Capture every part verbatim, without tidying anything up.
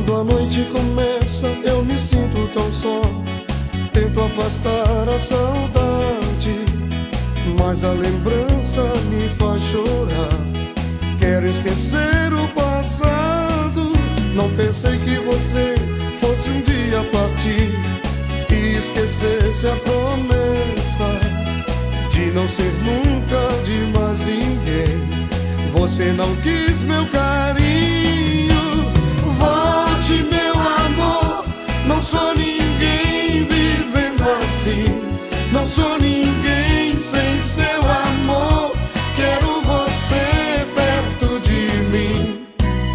Quando a noite começa eu me sinto tão só. Tento afastar a saudade, mas a lembrança me faz chorar. Quero esquecer o passado. Não pensei que você fosse um dia partir e esquecesse a promessa de não ser nunca de mais ninguém. Você não quis meu carinho. Volte, meu amor, não sou ninguém vivendo assim. Não sou ninguém sem seu amor. Quero você perto de mim.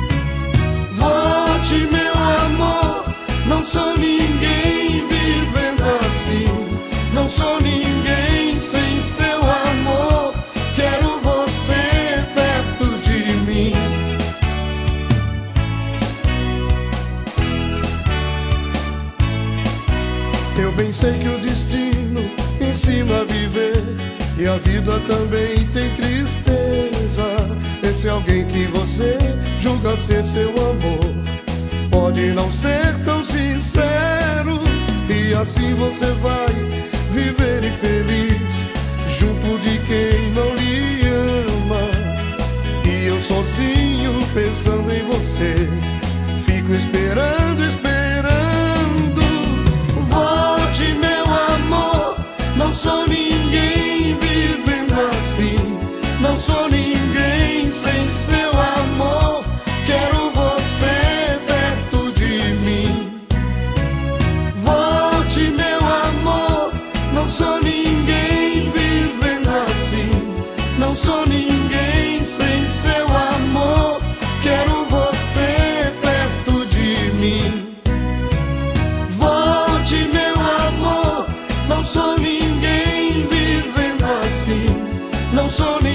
Volte, meu amor, não sou ninguém vivendo assim. Não sou ninguém sem seu amor. Quero você perto de mim. Eu bem sei que o destino ensina a viver, e a vida também tem tristeza. Esse alguém que você julga ser seu amor pode não ser tão sincero, e assim você vai viver infeliz junto de quem não lhe ama. E eu sozinho pensando em você fico esperando, esperando. Volte, meu amor, não sou ninguém vivendo assim. Não sou ninguém sem seu amor. Quero você perto de mim. Volte, meu amor, não sou ninguém vivendo assim. Não sou ninguém sem seu amor. Quero você perto de mim. Volte, meu amor, não sou ninguém vivendo assim. Não sou ninguém